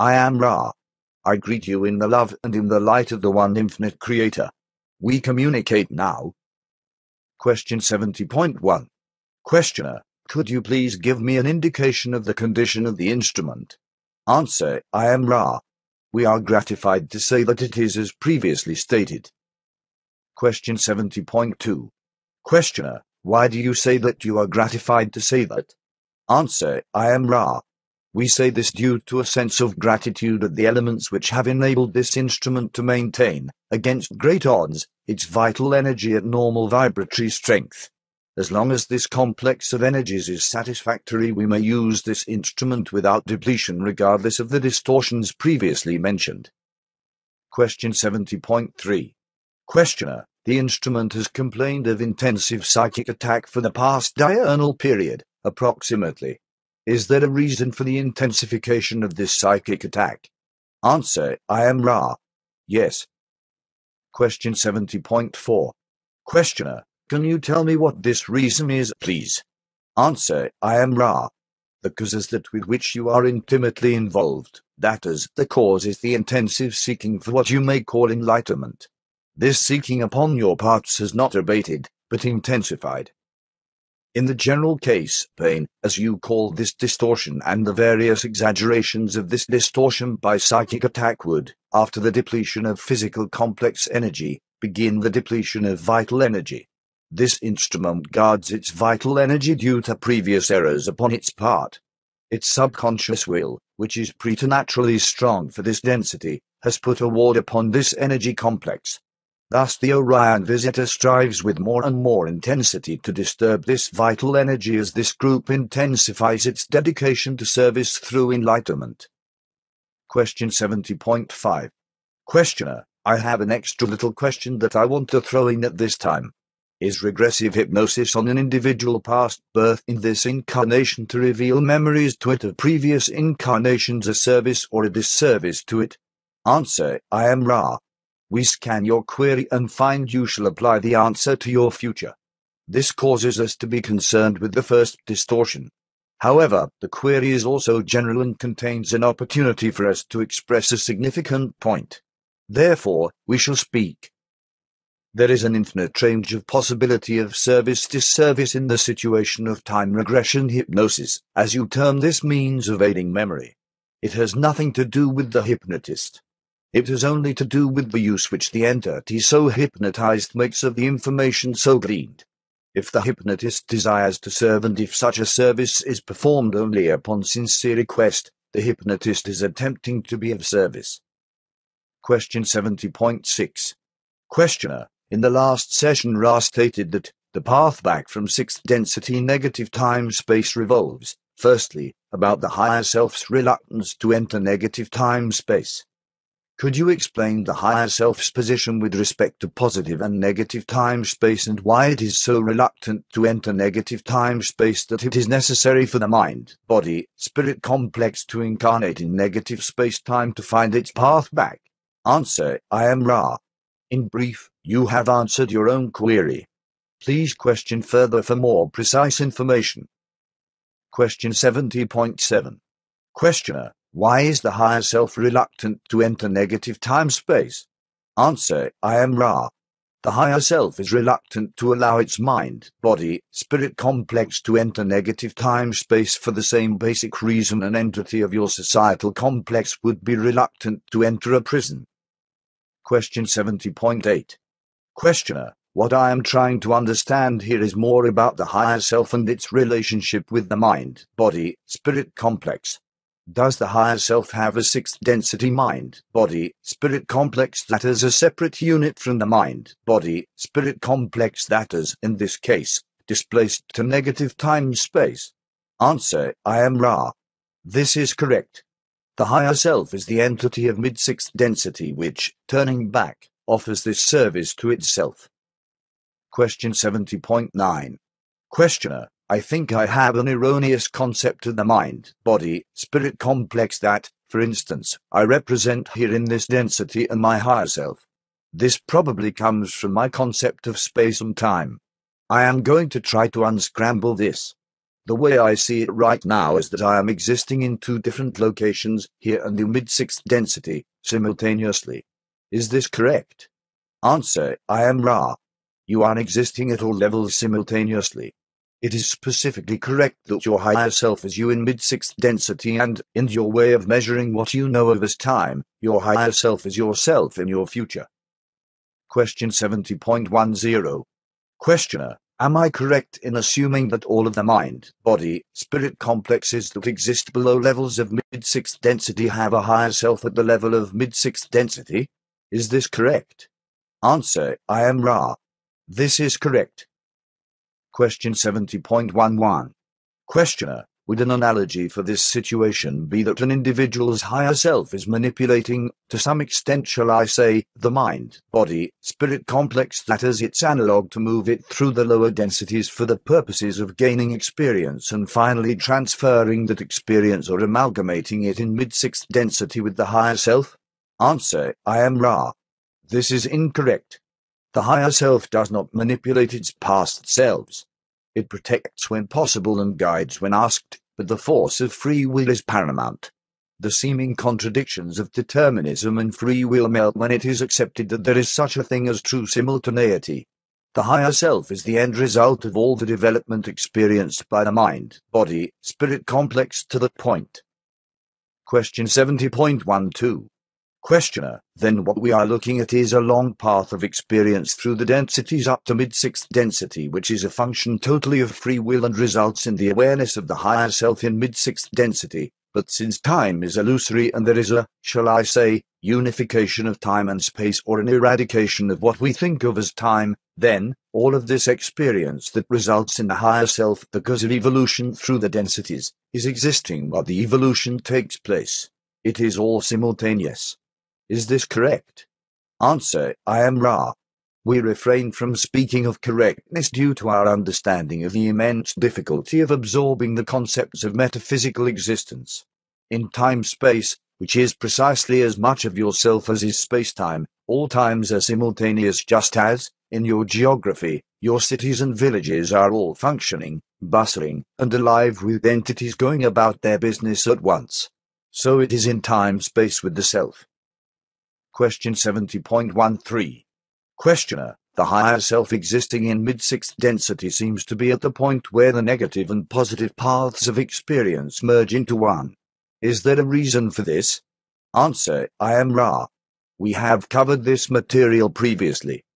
I am Ra. I greet you in the love and in the light of the one infinite Creator. We communicate now. Question 70.1. Questioner, could you please give me an indication of the condition of the instrument? Answer, I am Ra. We are gratified to say that it is as previously stated. Question 70.2. Questioner, why do you say that you are gratified to say that? Answer, I am Ra. We say this due to a sense of gratitude at the elements which have enabled this instrument to maintain, against great odds, its vital energy at normal vibratory strength. As long as this complex of energies is satisfactory, we may use this instrument without depletion regardless of the distortions previously mentioned. Question 70.3. Questioner, the instrument has complained of intensive psychic attack for the past diurnal period, approximately. Is there a reason for the intensification of this psychic attack? Answer, I am Ra. Yes. Question 70.4. Questioner, can you tell me what this reason is, please? Answer, I am Ra. The cause is that with which you are intimately involved, that is, the cause is the intensive seeking for what you may call enlightenment. This seeking upon your parts has not abated, but intensified. In the general case, pain, as you call this distortion, and the various exaggerations of this distortion by psychic attack would, after the depletion of physical complex energy, begin the depletion of vital energy. This instrument guards its vital energy due to previous errors upon its part. Its subconscious will, which is preternaturally strong for this density, has put a ward upon this energy complex. Thus the Orion visitor strives with more and more intensity to disturb this vital energy as this group intensifies its dedication to service through enlightenment. Question 70.5. Questioner, I have an extra little question that I want to throw in at this time. Is regressive hypnosis on an individual past birth in this incarnation to reveal memories to it of previous incarnations a service or a disservice to it? Answer, I am Ra. We scan your query and find you shall apply the answer to your future. This causes us to be concerned with the first distortion. However, the query is also general and contains an opportunity for us to express a significant point. Therefore, we shall speak. There is an infinite range of possibility of service-disservice in the situation of time regression hypnosis, as you term this means of aiding memory. It has nothing to do with the hypnotist. It has only to do with the use which the entity so hypnotized makes of the information so gleaned. If the hypnotist desires to serve and if such a service is performed only upon sincere request, the hypnotist is attempting to be of service. Question 70.6. Questioner, in the last session Ra stated that the path back from sixth density negative time-space revolves, firstly, about the higher self's reluctance to enter negative time-space. Could you explain the higher self's position with respect to positive and negative time-space and why it is so reluctant to enter negative time-space that it is necessary for the mind, body, spirit complex to incarnate in negative space-time to find its path back? Answer, I am Ra. In brief, you have answered your own query. Please question further for more precise information. Question 70.7. Questioner, why is the higher self reluctant to enter negative time-space? Answer, I am Ra. The higher self is reluctant to allow its mind, body, spirit complex to enter negative time-space for the same basic reason an entity of your societal complex would be reluctant to enter a prison. Question 70.8. Questioner, what I am trying to understand here is more about the higher self and its relationship with the mind, body, spirit complex. Does the higher self have a sixth density mind, body, spirit complex that is a separate unit from the mind, body, spirit complex that is, in this case, displaced to negative time-space? Answer, I am Ra. This is correct. The higher self is the entity of mid-sixth density which, turning back, offers this service to itself. Question 70.9. Questioner, I think I have an erroneous concept of the mind, body, spirit complex that, for instance, I represent here in this density and my higher self. This probably comes from my concept of space and time. I am going to try to unscramble this. The way I see it right now is that I am existing in two different locations, here and in mid-sixth density, simultaneously. Is this correct? Answer: I am Ra. You are existing at all levels simultaneously. It is specifically correct that your higher self is you in mid-sixth density, and, in your way of measuring what you know of as time, your higher self is yourself in your future. Question 70.10. Questioner: am I correct in assuming that all of the mind, body, spirit complexes that exist below levels of mid-sixth density have a higher self at the level of mid-sixth density? Is this correct? Answer: I am Ra. This is correct. Question 70.11. Questioner: would an analogy for this situation be that an individual's higher self is manipulating, to some extent shall I say, the mind, body, spirit complex that is its analog to move it through the lower densities for the purposes of gaining experience and finally transferring that experience or amalgamating it in mid-sixth density with the higher self? Answer: I am Ra. This is incorrect. The higher self does not manipulate its past selves. It protects when possible and guides when asked, but the force of free will is paramount. The seeming contradictions of determinism and free will melt when it is accepted that there is such a thing as true simultaneity. The higher self is the end result of all the development experienced by the mind, body, spirit complex to that point. Question 70.12. Questioner: then what we are looking at is a long path of experience through the densities up to mid-sixth density, which is a function totally of free will and results in the awareness of the higher self in mid-sixth density. But since time is illusory and there is a, shall I say, unification of time and space or an eradication of what we think of as time, then, all of this experience that results in the higher self because of evolution through the densities, is existing while the evolution takes place. It is all simultaneous. Is this correct? Answer: I am Ra. We refrain from speaking of correctness due to our understanding of the immense difficulty of absorbing the concepts of metaphysical existence. In time-space, which is precisely as much of yourself as is space-time, all times are simultaneous, just as, in your geography, your cities and villages are all functioning, bustling, and alive with entities going about their business at once. So it is in time-space with the self. Question 70.13. Questioner: the higher self existing in mid-sixth density seems to be at the point where the negative and positive paths of experience merge into one. Is there a reason for this? Answer: I am Ra. We have covered this material previously.